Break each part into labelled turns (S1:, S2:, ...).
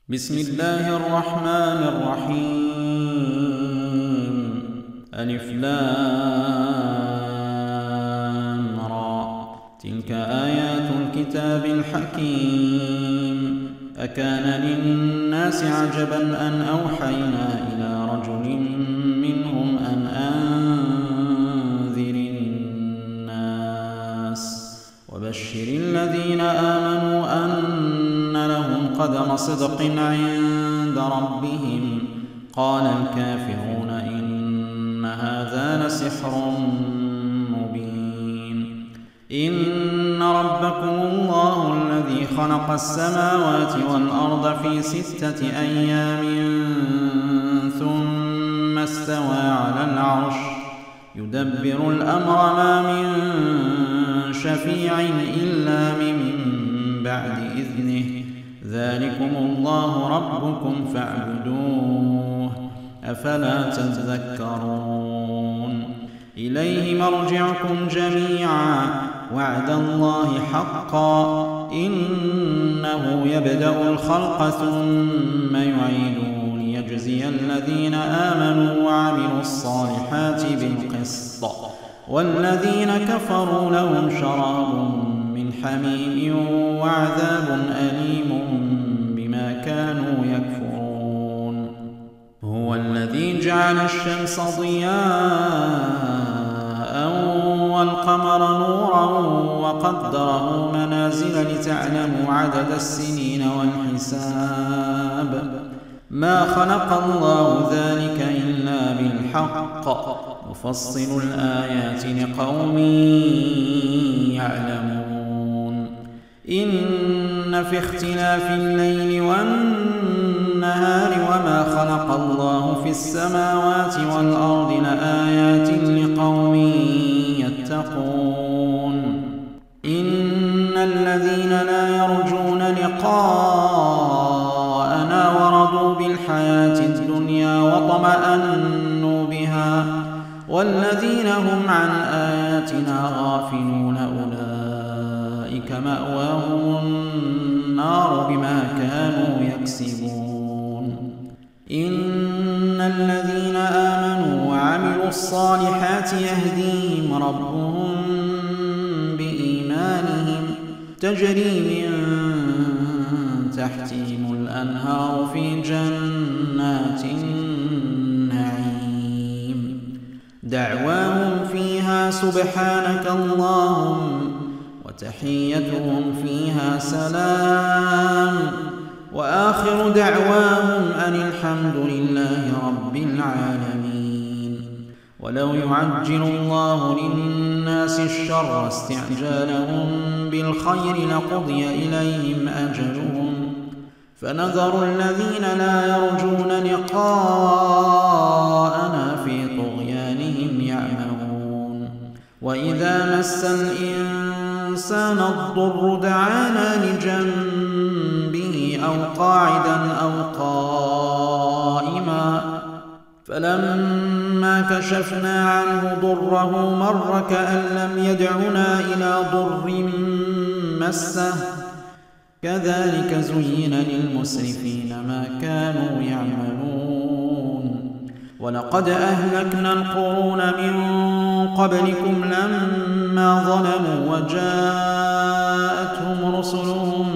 S1: بسم الله الرحمن الرحيم. ألف لام را. تلك آيات الكتاب الحكيم. أكان للناس عجبا أن أوحينا إلى رجل منهم أن أنذر الناس وبشر الذين آمنوا أن لهم قدم صدق عند ربهم. قال الكافرون إن هذا لسحر مبين. إن ربكم الله الذي خلق السماوات والأرض في 6 أيام ثم استوى على العرش يدبر الأمر ما من شفيع إلا من بعد إذنه. ذلكم الله ربكم فاعبدوه أفلا تذكرون. إليه مرجعكم جميعا وعد الله حقا إنه يبدأ الخلق ثم يعيده ليجزي الذين آمنوا وعملوا الصالحات بالقسط والذين كفروا لهم شراب من حميم وعذاب أليم بما كانوا يكفرون. هو الذي جعل الشمس ضياء والقمر نورا وقدره منازل لتعلموا عدد السنين والحساب. ما خلق الله ذلك إلا بالحق يفصل الآيات لقوم يعلمون. إن في اختلاف الليل والنهار وما خلق الله في السماوات والأرض لآيات لقوم يتقون. إن الذين لا يرجون لقاءنا ورضوا بالحياة الدنيا وطمأنوا بها والذين هم عن آياتنا غافلون أولئك مأواهم النار بما كانوا يكسبون. إن الذين آمنوا وعملوا الصالحات يهديهم ربهم بإيمانهم تجري من تحتهم الأنهار في جنات النعيم. دعواهم فيها سبحانك اللهم وتحيتهم فيها سلام وآخر دعواهم أن الحمد لله رب العالمين. ولو يعجل الله للناس الشر استعجالهم بالخير لقضي إليهم أجلهم فنذر الذين لا يرجون لقاءنا في طغيانهم يعمهون. وإذا مس الإنسان الضر دعانا لجنبه أو قاعدا أو قائما فلما كشفنا عنه ضره مر كأن لم يدعنا إلى ضر مسه. كذلك زين للمسرفين ما كانوا يعملون. ولقد أهلكنا القرون من قبلكم لما ظلموا وجاءتهم رسلهم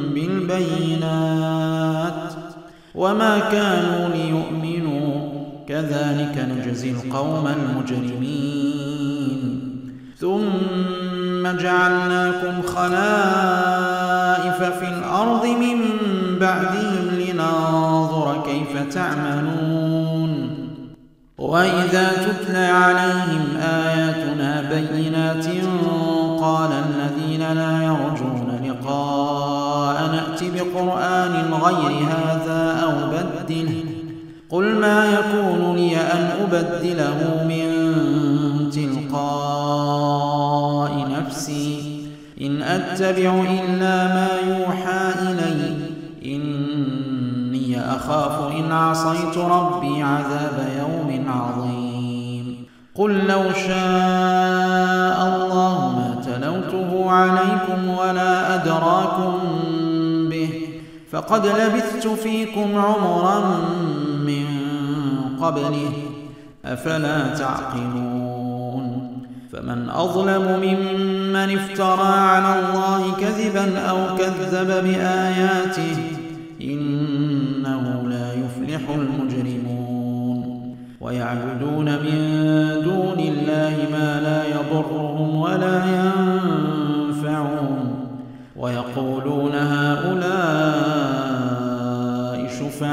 S1: بالبينات وما كانوا ليؤمنوا كذلك نجزي القوم المجرمين. ثم جعلناكم خلائف في الأرض من بعدهم لننظر كيف تعملون. وإذا تتلى عليهم آياتنا بينات قال الذين لا يرجون لقاء نأت بقرآن غير هذا أو بدله قل ما يكون لي أن أبدله من تلقاء نفسي إن أتبع إلا ما يوحى إلي إني أخاف إن عصيت ربي عذاب يوم عظيم. قل لو شاء الله ما تلوته عليكم ولا أدراكم به فقد لبثت فيكم عمرا من قبله أفلا تعقلون فمن أظلم ممن افترى على الله كذبا أو كذب بآياته إنه لا يفلح المجرمون ويعبدون من دون الله ما لا يضرهم ولا ينفعهم ويقولون هؤلاء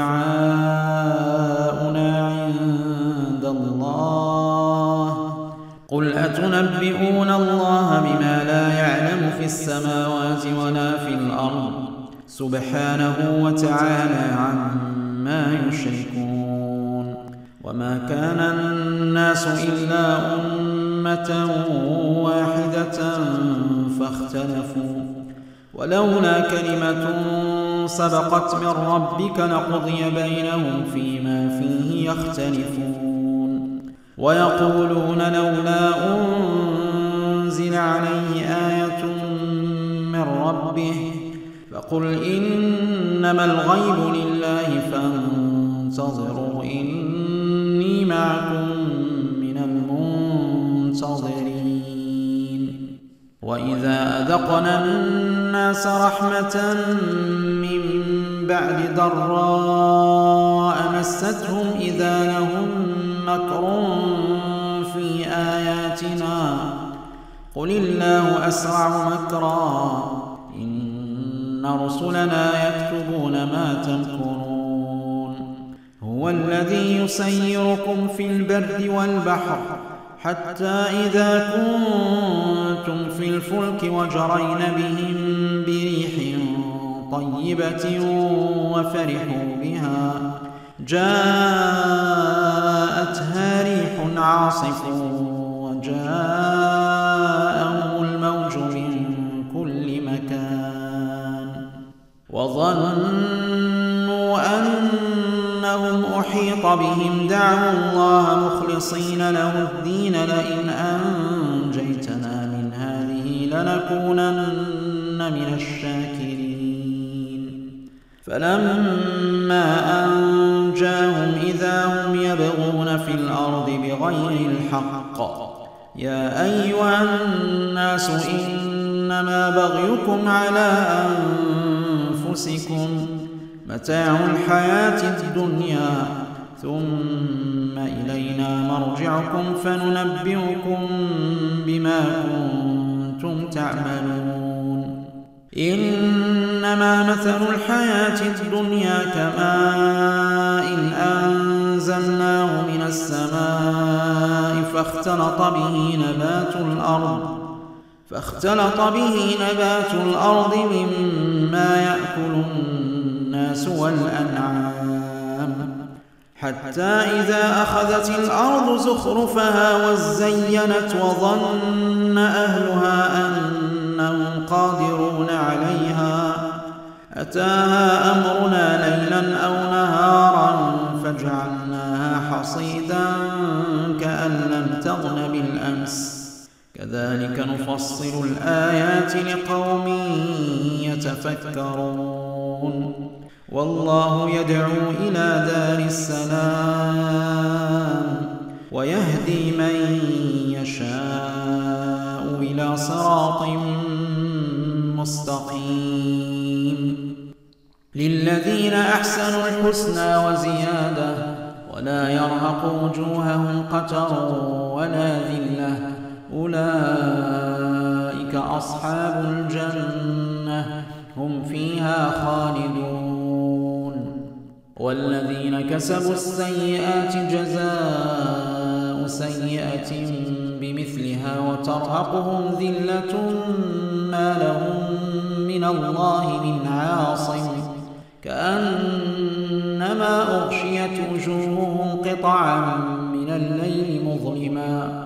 S1: شفعاؤنا عند الله قل أتنبئون الله بما لا يعلم في السماوات ولا في الأرض سبحانه وتعالى عما يشركون وما كان الناس إلا أمة واحدة فاختلفوا ولولا كلمة سبقت من ربك لقضي بينهم فيما فيه يختلفون ويقولون لولا أنزل عليه آية من ربه فقل إنما الغيب لله فانتظروا إني معكم من المنتظرين وإذا أذقنا الناس رحمة من بعد ضراء مستهم إذا لهم مكر في آياتنا قل الله أسرع مكرا إن رسلنا يكتبون ما تمكرون هو الذي يسيركم في البر والبحر حتى إذا كنتم في الفلك وجرين بهم بريح طيبة وفرحوا بها جاءتها ريح عاصف وجاءهم الموج من كل مكان وظنوا أنهم أحيط بهم دعوا الله مخلصين له الدين لئن أنجيتنا من هذه لنكونن من الشاكرين فلما أنجاهم إذا هم يبغون في الأرض بغير الحق يا أيها الناس إنما بغيكم على أنفسكم متاع الحياة الدنيا ثم إلينا مرجعكم فننبئكم بما كنتم تعملون إنما مثل الحياة الدنيا كماء أنزلناه من السماء فاختلط به نبات الأرض مما يأكل الناس والأنعام حتى إذا أخذت الأرض زخرفها وزينت وظن أهلها أنهم قادرون عليها أتاها أمرنا ليلا أو نهارا فجعلناها حصيدا كأن لم تغن بالأمس كذلك نفصل الآيات لقوم يتفكرون والله يدعو إلى دار السلام ويهدي من يشاء إلى صراط مستقيم للذين أحسنوا الحسنى وزيادة ولا يرهق وجوههم قتر ولا ذلة أولئك أصحاب الجنة هم فيها خالدون والذين كسبوا السيئات جزاء سيئة بمثلها وترهقهم ذلة ما لهم من الله من عاصم كأنما أغشيت وجوههم قطعا من الليل مظلما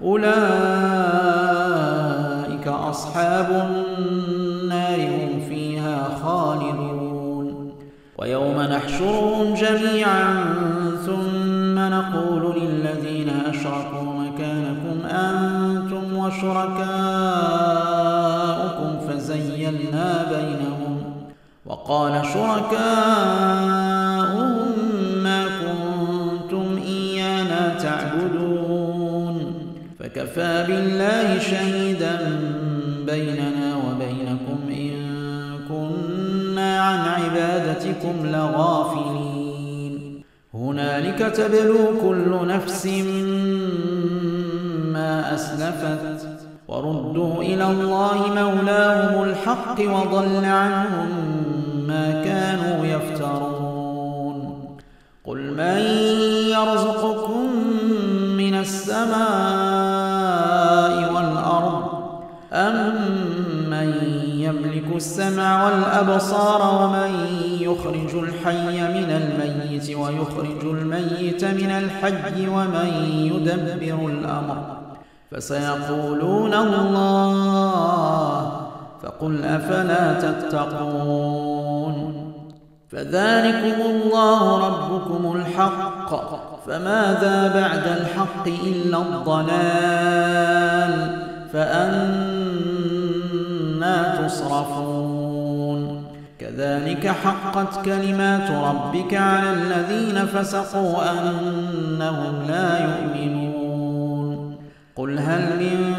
S1: أولئك أصحاب النار هم فيها خالدون ويوم نحشرهم جميعا ثم نقول للذين أشركوا مكانكم أنتم وشركاؤكم فزيلنا بينهم وقال شركاؤهم ما كنتم إيانا تعبدون فكفى بالله شهيدا بيننا وبينكم إن كنا عن عبادتكم لغافلين هنالك تبلو كل نفس ما أسلفت وردوا إلى الله مولاهم الحق وضل عنهم ما كانوا يفترون قل من يرزقكم من السماء والأرض أم من يملك السمع والأبصار ومن يخرج الحي من الميت ويخرج الميت من الحي ومن يدبر الأمر فسيقولون الله فقل أفلا تتقون فذلكم الله ربكم الحق فماذا بعد الحق إلا الضلال فأنى تصرفون كذلك حقت كلمات ربك على الذين فسقوا أنهم لا يؤمنون قل هل من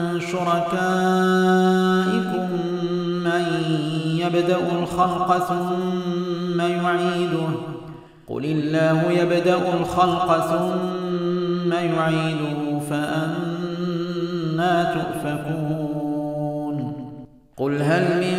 S1: شركائكم من يبدأ الخلق ثم يعيده قل الله يبدأ الخلق ثم يعيده فأنى تؤفكون قل هل من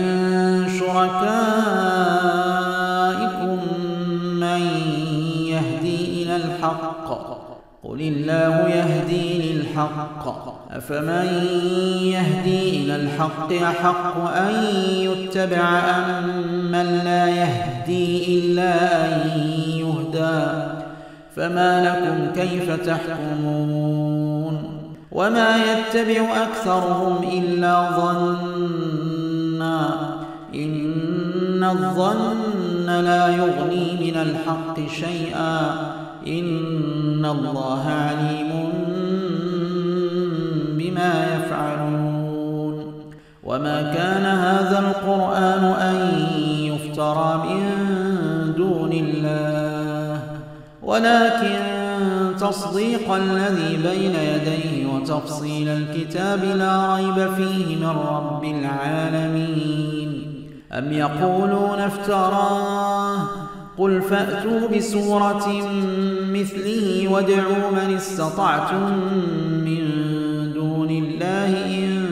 S1: شركائكم من يهدي إلى الحق قل الله يهدي للحق أفمن يهدي إلى الحق أحق أن يتبع أم من لا يهدي إلا أن يهدى فما لكم كيف تحكمون وما يتبع أكثرهم إلا ظنا إن الظن لا يغني من الحق شيئا إن الله عليم بما يفعلون وما كان هذا القرآن أن يفترى من دون الله ولكن تصديق الذي بين يديه وتفصيل الكتاب لا ريب فيه من رب العالمين أم يقولون افتراه قل فأتوا بسورة مثله وادعوا من استطعتم من دون الله إن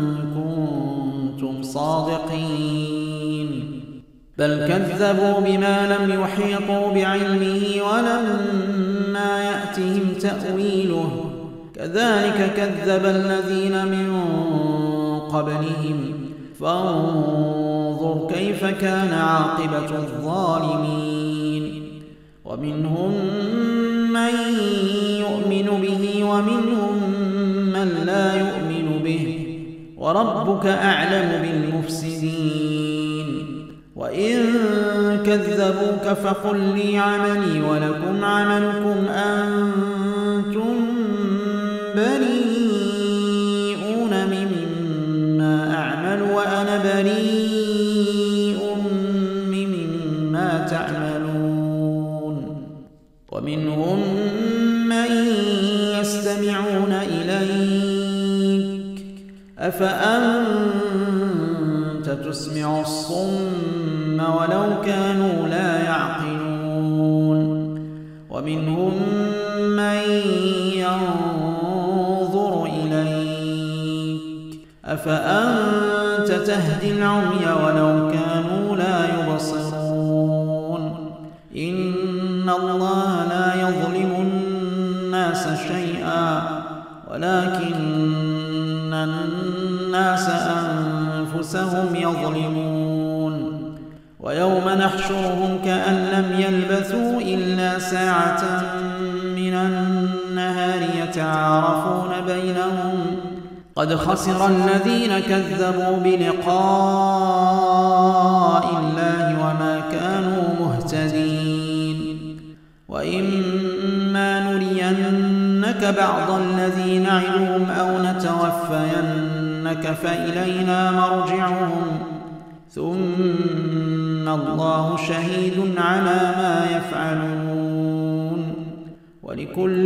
S1: كنتم صادقين بل كذبوا بما لم يحيطوا بعلمه ولما يأتهم تأويله كذلك كذب الذين من قبلهم فانظر كيف كان عاقبة الظالمين ومنهم من يؤمن به ومنهم من لا يؤمن به وربك أعلم بالمفسدين وإن كذبوك فقل لي عملي ولكم عملكم أنتم بريئون مما أعمل وأنا بريء مما تعملون ومنهم من يستمعون إليك أفأنت تسمع الصم ولو كانوا لا يعقلون ومنهم من ينظر إليك أفأنت تهدي العمي ولو كانوا لا يبصرون إن الله لا يظلم الناس شيئا ولكن الناس أنفسهم يظلمون ويوم نحشرهم كأن لم يلبثوا إلا ساعة من النهار يتعارفون بينهم قد خسر الذين كذبوا بلقاء الله وما كانوا مهتدين وإما نرينك بعض الذي نعدهم أو نتوفينك فإلينا مرجعهم ثم إن الله شهيد على ما يفعلون ولكل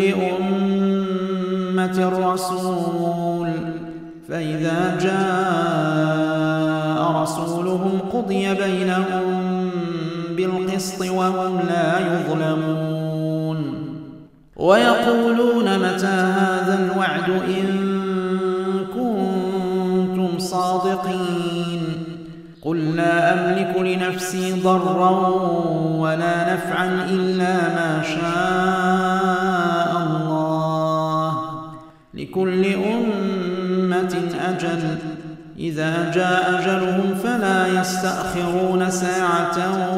S1: أمة رسول فإذا جاء رسولهم قضي بينهم بالقسط وهم لا يظلمون ويقولون متى هذا الوعد إن كنتم صادقين قل لا أملك لنفسي ضرا ولا نفعا إلا ما شاء الله لكل أمة أجل إذا جاء أجلهم فلا يستأخرون ساعة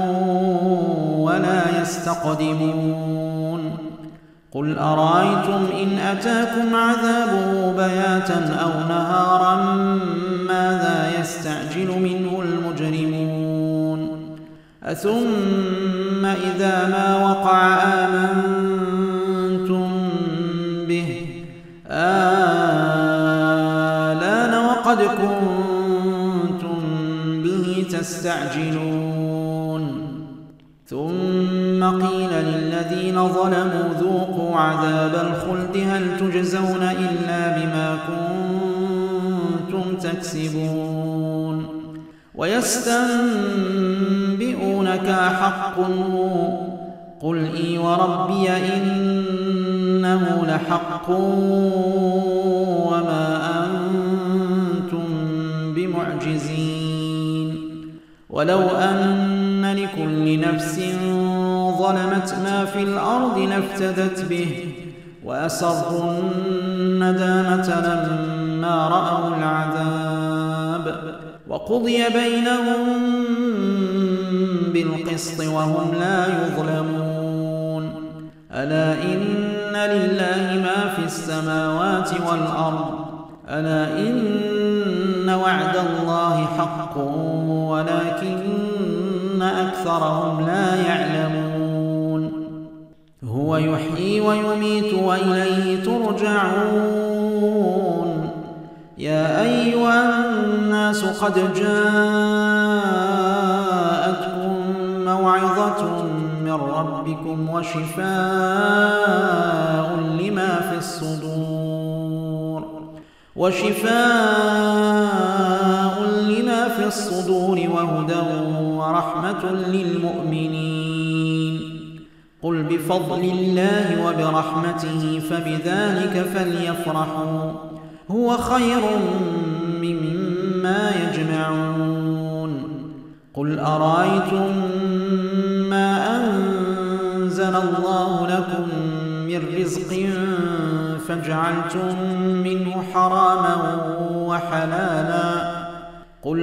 S1: ولا يستقدمون قل أرأيتم إن أتاكم عذابه بياتا أو نهارا ماذا يستعجل منه المجرمون أثم إذا ما وقع آمنتم به آلان وقد كنتم به تستعجلون ثم قيل للذين ظلموا ذوقوا عذاب الخلد هل تجزون إلا بما كنتم تكسبون ويستنبئونك أحق هو قل إي وربي إنه لحق وما أنتم بمعجزين ولو أن لكل نفس ظلمت ما في الأرض لافتدت به وأسروا الندامة لما رأوا العذاب وقضي بينهم بالقسط وهم لا يظلمون ألا إن لله ما في السماوات والأرض ألا إن وعد الله حق ولكن أكثرهم لا يعلمون هو يحيي ويميت وإليه ترجعون يا أيها الناس قد جاءتكم موعظة من ربكم وشفاء لما في الصدور وهدى ورحمة للمؤمنين قل بفضل الله وبرحمته فبذلك فليفرحوا هو خير مما يجمعون قل أرأيتم ما أنزل الله لكم من رزق فجعلتم منه حراما وحلالا قل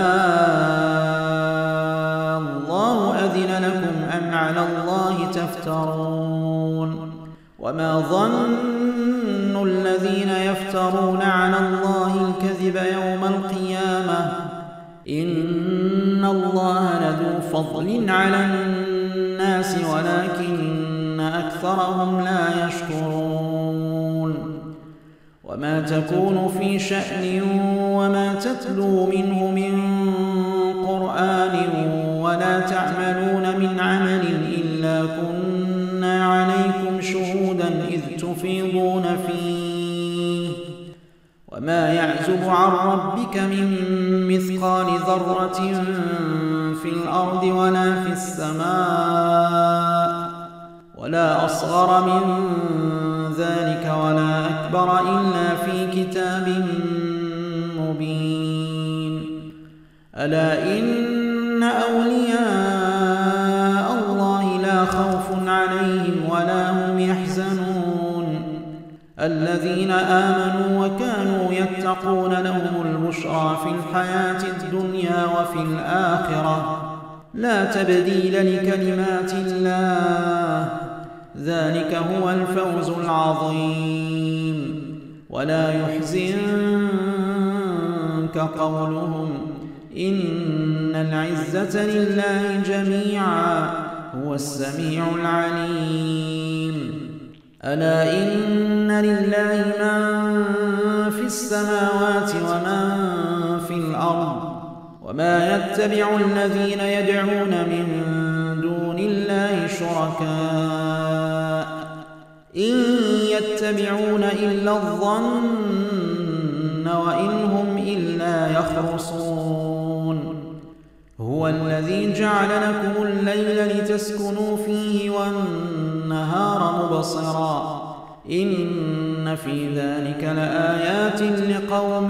S1: الله أذن لكم أم على الله تفترون وما ظن الذين يفترون على الله الكذب يوم القيامة إن الله لذو فضل على الناس ولكن أكثرهم لا يشكرون وما تكون في شأن وما تتلو منه من قرآن ولا تعملون من عمل إلا كنا عليكم شهودا إذ تفيضون فيه وما يعزب عن ربك من مثقال ذرة في الأرض ولا في السماء ولا أصغر من ذلك ولا أكبر إلا في كتاب مبين ألا إن أولياء الله لا خوف عليهم ولا هم يحزنون الذين آمنوا وكانوا يتقون لهم البشرى في الحياة الدنيا وفي الآخرة لا تبديل لكلمات الله ذلك هو الفوز العظيم ولا يحزنك قولهم إن العزة لله جميعا هو السميع العليم ألا إن لله من في السماوات ومن في الأرض وما يتبع الذين يدعون من دون الله شركاء إن يتبعون إلا الظن وإن هم إلا يخرصون هو الذي جعل لكم الليل لتسكنوا فيه والنهار مبصرا إن في ذلك لآيات لقوم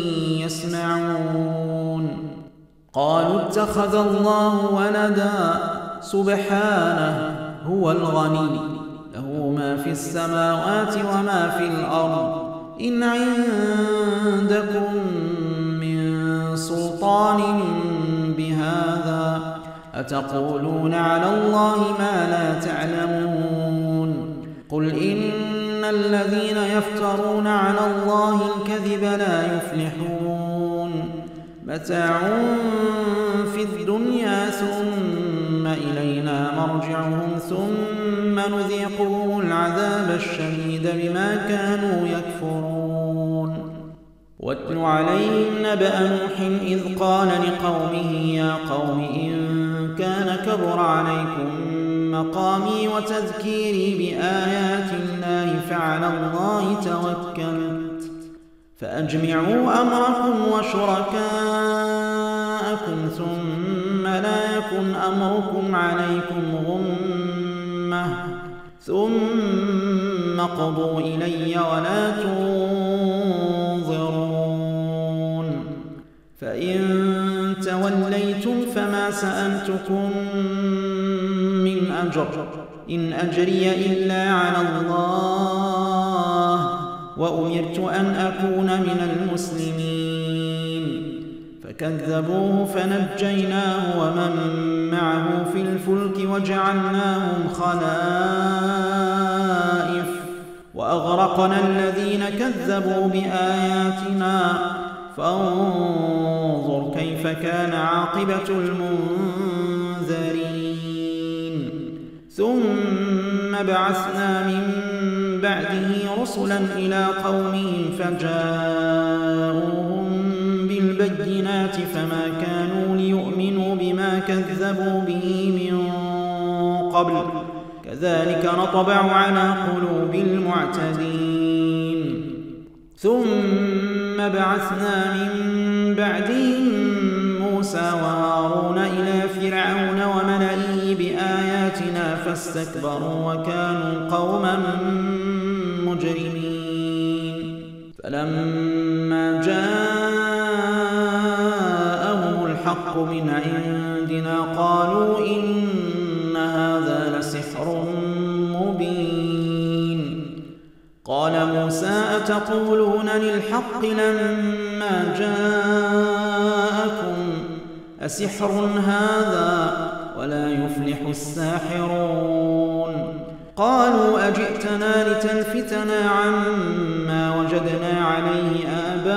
S1: يسمعون قالوا اتخذ الله ولدا سبحانه هو الغني له ما في السماوات وما في الأرض إن عندكم من سلطان بهذا أتقولون على الله ما لا تعلمون قل إن الذين يفترون على الله الكذب لا يفلحون متاع في الدنيا ثم إلينا مرجعهم ثم نذيقهم العذاب الشديد بما كانوا يكفرون واتل عليهم نبأ نوح إذ قال لقومه يا قوم إن كان كبر عليكم مقامي وتذكيري بآيات الله فعلى الله توكلت فأجمعوا أمركم وشركاءكم ثم لا يكن أمركم عليكم غمة ثم قضوا إلي ولا تنظرون فإن توليتم فما سألتكم من أجر إن أجري إلا على الله وأمرت أن أكون من المسلمين فكذبوه فنجيناه ومن معه في الفلك وجعلناهم خلائف وأغرقنا الذين كذبوا بآياتنا فانظر كيف كان عاقبة المنذرين ثم بعثنا من بعده رسلا إلى قومهم فجاءوهم بالبينات فما كانوا ليؤمنوا بما كذبوا به من قبل كذلك نطبع على قلوب المعتدين ثم بعثنا من بعدهم موسى وهارون إلى فرعون وملئه بآياتنا فاستكبروا وكانوا قوما مجرمين فلما جاءهم الحق من عندنا قالوا إن هذا لسحر مبين قال موسى أتقولون للحق لما جاءكم أسحر هذا ولا يفلح الساحرون قالوا أجئتنا لتلفتنا عما وجدنا عليه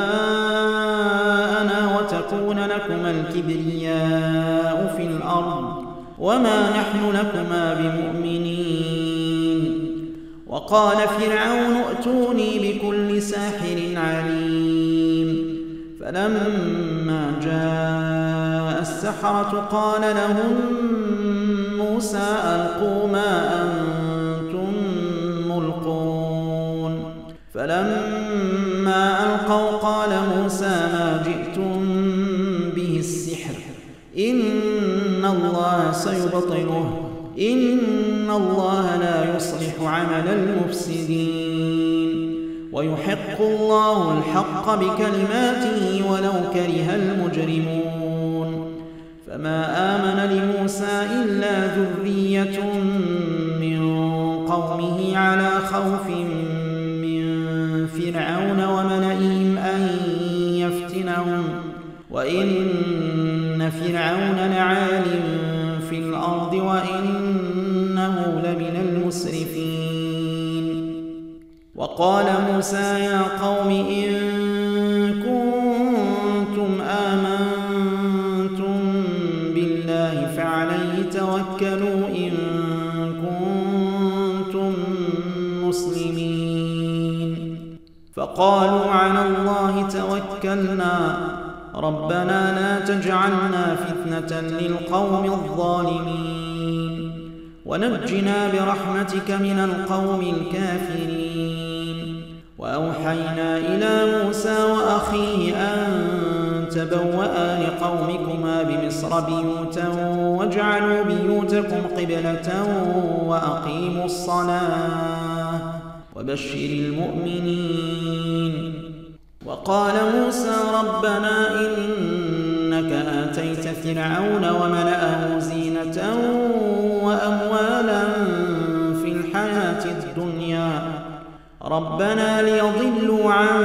S1: آباءنا وتكون لكما الكبرياء في الأرض وما نحن لكما بمؤمنين وقال فرعون ائتوني بكل ساحر عليم فلما جاء السحرة قال لهم موسى ألقوا ما أنتم ملقون فلما ألقوا قال موسى ما جئتم به السحر إن الله سيبطله إن الله لا يصلح عمل المفسدين ويحق الله الحق بكلماته ولو كره المجرمون فما آمن لموسى إلا ذرية من قومه على خوف من فرعون وملئهم أن يفتنهم وإن فرعون لعال في الأرض وإنه لمن المسرفين وقال موسى يا قوم إن كنتم آمنتم بالله فعليه توكلوا إن كنتم مسلمين فقالوا على الله توكلنا ربنا لا تجعلنا فتنة للقوم الظالمين ونجنا برحمتك من القوم الكافرين. وأوحينا إلى موسى وأخيه أن تبوأ لقومكما بمصر بيوتا واجعلوا بيوتكم قبلة وأقيموا الصلاة وبشر المؤمنين. وقال موسى ربنا إنك آتيت فرعون وملأه زينة وأموالا في الحياة الدنيا ربنا ليضلوا عن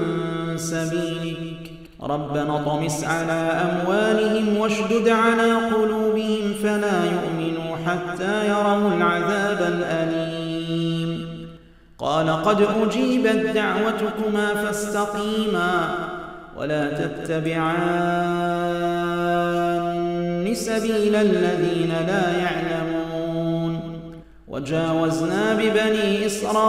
S1: سبيلك ربنا اطمس على أموالهم واشدد على قلوبهم فلا يؤمنوا حتى يروا العذاب الأليم. قال قد أجيبت دعوتكما فاستقيما ولا تتبعان سبيل الذين لا يعلمون. وجاوزنا ببني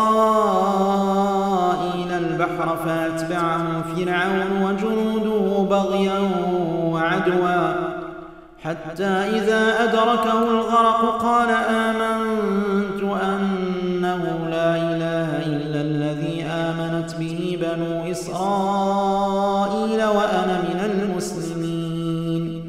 S1: إسرائيل البحر فأتبعهم فرعون وجنوده بغيا وعدوا حتى إذا أدركه الغرق قال آمنت أنه لا إله إلا الذي آمنت به بنو إسرائيل وأنا من المسلمين.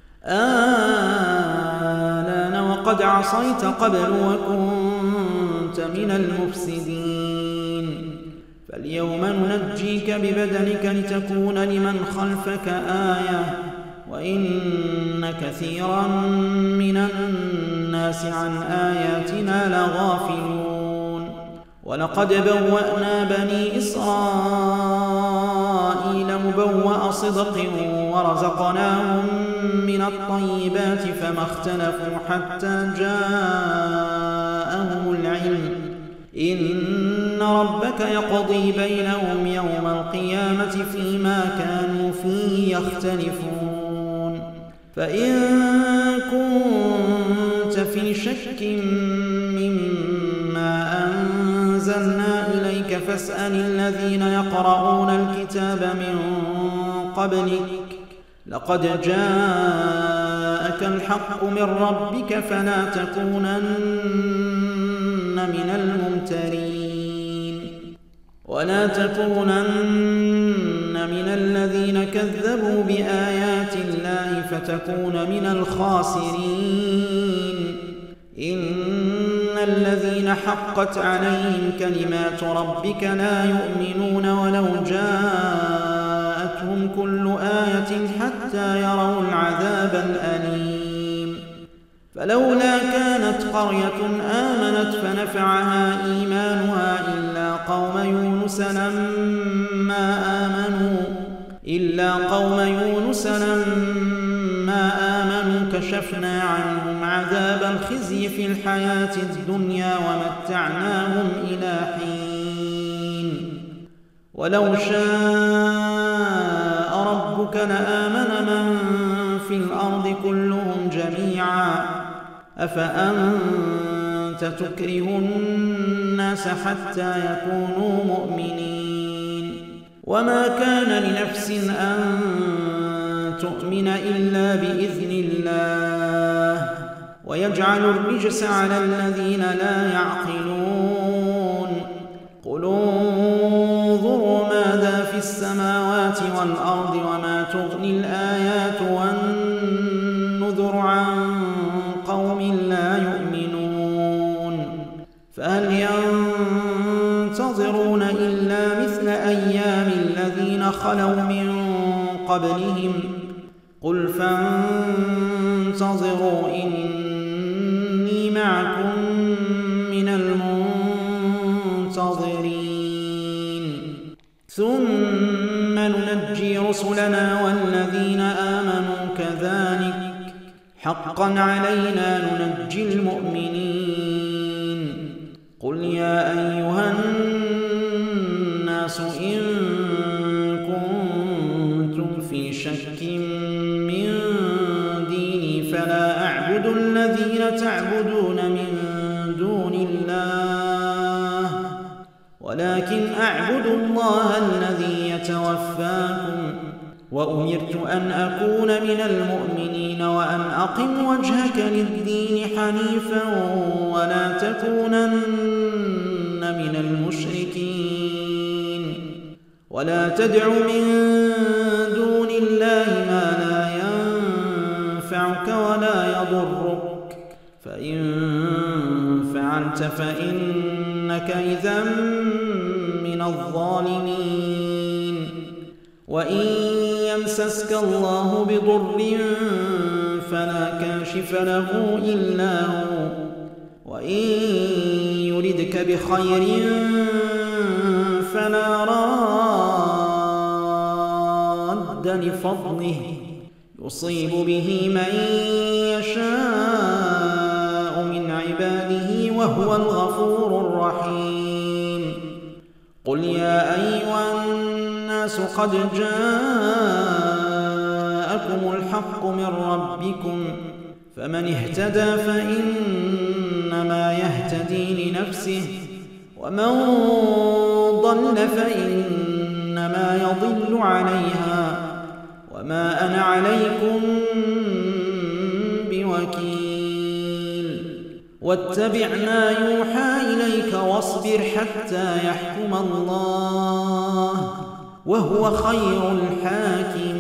S1: الآن وقد عصيت قبل وكنت من المفسدين فاليوم ننجيك ببدنك لتكون لمن خلفك آية وإن كثيرا من الناس عن آياتنا لغافلون. ولقد بوأنا بني إسرائيل مبوأ صدق ورزقناهم من الطيبات فما اختلفوا حتى جاءهم العلم إن ربك يقضي بينهم يوم القيامة فيما كانوا فيه يختلفون. فإن كنت في شك مما أنزلنا إليك فاسأل الذين يقرؤون الكتاب من قبلك لقد جاءك الحق من ربك فلا تكونن من الممترين ولا تكونن من الذين كذبوا بآيات الله فتكون من الخاسرين. إن الذين حقت عليهم كلمات ربك لا يؤمنون ولو جاءتهم كل آية حتى يروا العذاب الأليم. فلولا كانت قرية آمنت فنفعها إيمانها إلا قوم يونس لما آمنوا كشفنا عنهم عذاب الخزي في الحياة الدنيا ومتعناهم إلى حين. ولو شاء ربك لآمن من في الأرض كلهم جميعا أفأنت تكره الناس حتى يكونوا مؤمنين. وما كان لنفس أن تؤمن إلا بإذن الله ويجعل الرجس على الذين لا يعقلون. قل انظروا ماذا في السماوات والأرض وما تغني الآيات والنذر عن قوم لا يؤمنون. فهل ينتظرون إلا مثل أيام الذين خلوا من قبلهم قل فانتظروا إني معكم من المنتظرين. ثم ننجي رسلنا والذين آمنوا كذلك حقا علينا ننجي المؤمنين. قل يا أيها الناس إن كنتم في شك من ديني فلا أعبد الذين تعبدون من دون الله ولكن أعبد الله الذي يتوفاكم وأمرت أن أكون من المؤمنين وأن أقم وجهك للدين حنيفا ولا تكونن من المشركين ولا تدع من دون الله ما لا ينفعك ولا يضرك فإن فعلت فإنك إذا من الظالمين وإن يمسسك الله بضر فلا كاشف له إلا هو وإن يردك بخير فلا راد لفضله يصيب به من يشاء من عباده وهو الغفور الرحيم قل يا أيها الناس قد جاءكم الحق من ربكم فمن اهتدى فإنما يهتدي لنفسه ومن ضل فإنما يضل عليها وما أنا عليكم بوكيل واتبع ما يوحى إليك واصبر حتى يحكم الله وهو خير الحاكمين